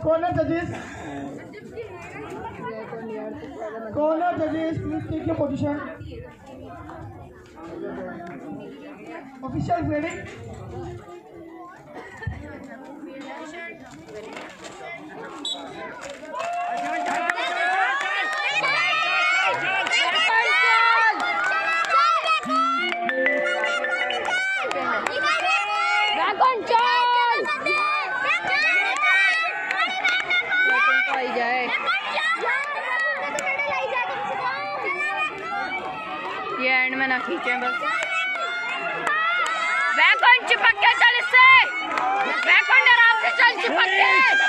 Corner judges, please take your position. Officials ready? ये end में ना खींचे बस। बैकॉन चिपक के चल इससे, बैकॉन आराम से चल चिपक के।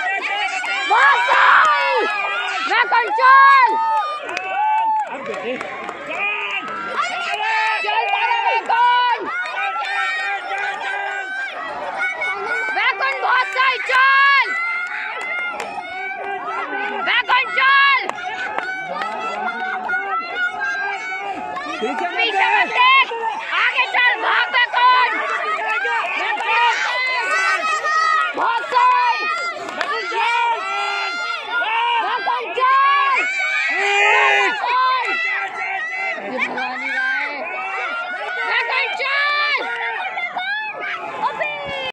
बैकॉन चल, बैकॉन बहुत सही चल, बैकॉन चल।